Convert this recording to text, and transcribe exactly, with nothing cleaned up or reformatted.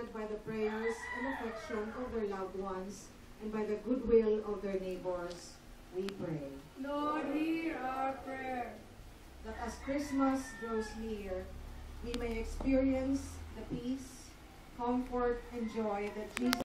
surrounded by the prayers and affection of their loved ones and by the goodwill of their neighbors, we pray. Lord, hear our prayer. That as Christmas grows near, we may experience the peace, comfort, and joy that Jesus